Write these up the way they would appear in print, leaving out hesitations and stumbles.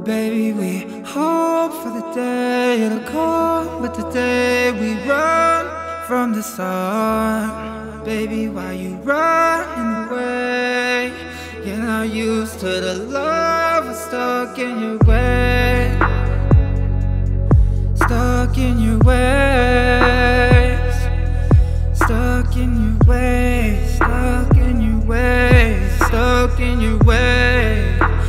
Baby, we hope for the day it'll come, but today we run from the sun. Baby, why you running away? You're not used to the love that's stuck in your way. Stuck in your ways. Stuck in your ways. Stuck in your ways. Stuck in your ways.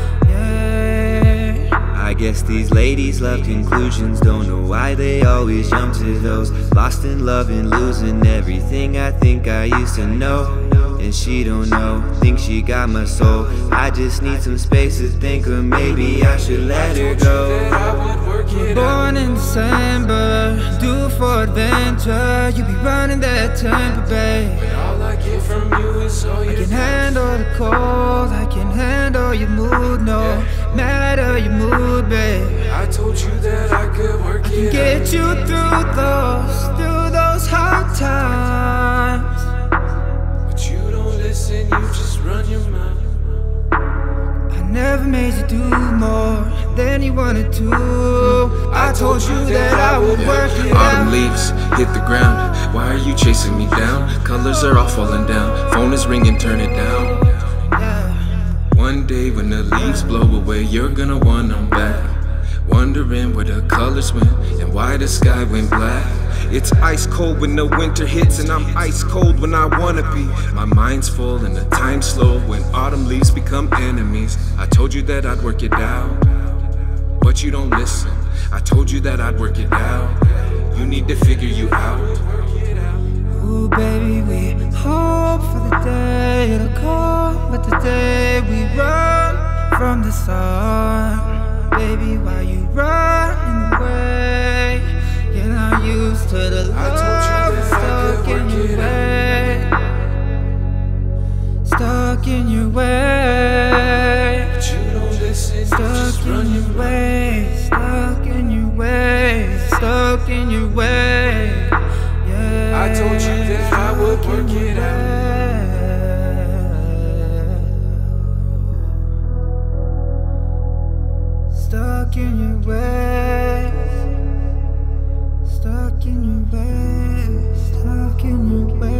I guess these ladies love conclusions, don't know why they always jump to those. Lost in love and losing everything I think I used to know. And she don't know, think she got my soul. I just need some space to think, or maybe I should let her go. Born in December, due for adventure. You be running that temper, babe. But all I get from you is all your I can handle the cold, I can handle your mood, no matter your mood, babe. I told you that I could work it out. Get you through those hard times. But you don't listen, you just run your mouth. I never made you do more than you wanted to. I told you that I would work it out. Autumn leaves hit the ground. Why are you chasing me down? Colors are all falling down. Phone is ringing, turn it down. One day when the leaves blow away, you're gonna want them back. Wondering where the colors went and why the sky went black. It's ice cold when the winter hits, and I'm ice cold when I wanna be. My mind's full and the time's slow when autumn leaves become enemies. I told you that I'd work it out, but you don't listen. I told you that I'd work it out. You need to figure you out. Ooh, baby, we hope for the day it'll come, but today we run from the sun. Baby, why you running away? You're not used to the love that's stuck in your way. Stuck in your way. But you don't listen, Stuck in your way. Stuck in your way. Stuck in your way. Yeah. I told you that I would work it out. Stuck in your way. Stuck in your way. Stuck in your way.